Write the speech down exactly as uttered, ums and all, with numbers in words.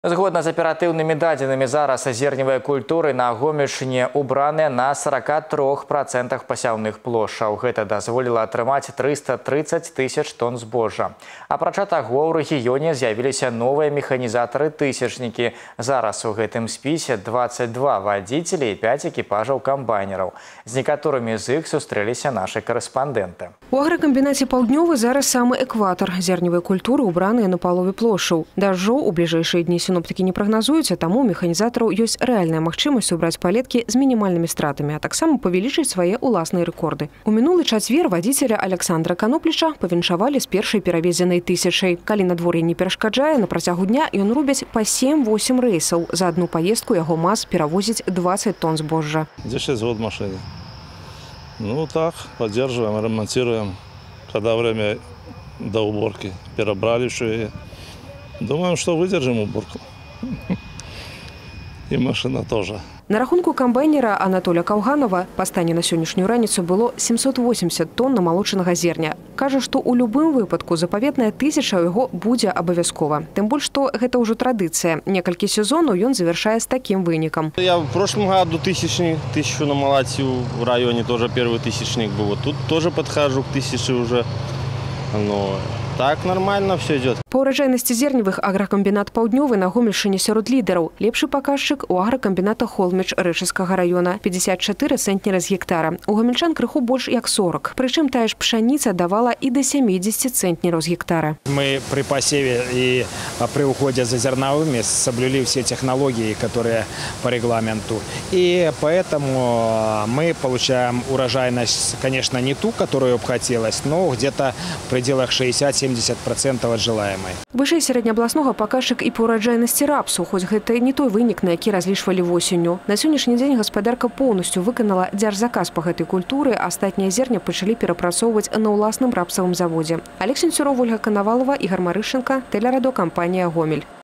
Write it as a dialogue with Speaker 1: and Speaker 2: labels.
Speaker 1: Згодна з аператыўнымі дадзенымі, зараз зерневыя культуры на Гомельшчыне убраныя на сорока трох процентах пасяўных плошаў. Гэта дазволіла атрымаць трыста трыццаць тысяч тонн збожжа. Апрача таго, ў рэгіёне з'явіліся новыя механізатары-тысячнікі. Зараз у гэтым спісе дваццаць два вадзіцелі і пяць экіпажаў камбайнераў. З некаторымі з іх сустрэліся нашы карэспандэнты.
Speaker 2: У агракамбінаце «Паўднёвы» зараз самы экватар. Зерневыя культуры убраныя на палове плошаў. Дажджоў у бліжэйшыя дні сіноптыкі не прагназуюцца, таму у механізатараў ёсць рэальная магчымасць убраць палеткі з мінімальнымі стратамі, а таксама павялічыць свае ўласныя рэкорды. У мінулы чацвер вадзіцеля Александра Канопліча павіншавалі з першай перавезенай тысячай. Калі надвор'е не перашкаджае, на працягу дня ён робіць па сем-восем рэйсаў. За адну паездку яго МАЗ перавозіць дваццаць тонн збожжа.
Speaker 3: десять год машине. Ну так, поддерживаем, ремонтируем. Когда время до уборки перебрали все. Думаем, что выдержим уборку. И машина тоже.
Speaker 2: На рахунку камбайнера Анатолія Каўганова па стане на сённяшнюю раніцу было семьсот восемьдесят тонн намалочанага зерня. Кажа, што ў любым выпадку запаветная тысяча ў яго будзе абавязкова. Тым больш, што гэта ўжо традыцыя. Некалькі сезонаў ён завяршае з такім вынікам.
Speaker 4: Я в прошлом году тысячник, тысячу намолотил в районе, тоже первый тысячник был. Вот тут тоже подхожу к тысяче уже. Но так нормально все идет.
Speaker 2: По ўраджайнасці зерневых агракамбінат «Паўднёвы» на Гомельшчыне сярод лідараў. Лепшы паказчык у агракамбіната «Холміч» Рэчыцкага района – пятьдесят четыре цэнтнера з гектара. У гомельчан крыху больш як сорок. Прычым тая ж пшаніца давала і да семидесяти цэнтнераў з гектара.
Speaker 5: Мы при посеве и при уходе за зерновыми соблюли все технологии, которые по регламенту. И поэтому мы получаем урожайность, конечно, не ту, которую бы хотелось, но где-то в пределах шестидесяти-семидесяти процентов от желаемой.
Speaker 2: Вышэй сярэднеабласнога паказчык і па ўраджайнасці рапсу, хоць гэта не той вынік, на які разлічвалі восенню. На сённяшні дзень гаспадарка поўнасцю выканала дзяржзаказ па гэтай культуры, а астатняе зерня пачалі перапрацоўваць на ўласным рапсавым заводзе. Алексей Сюров, Ольга Коновалова, Ігор Марышченко, тэлерадыёкампанія «Гомель».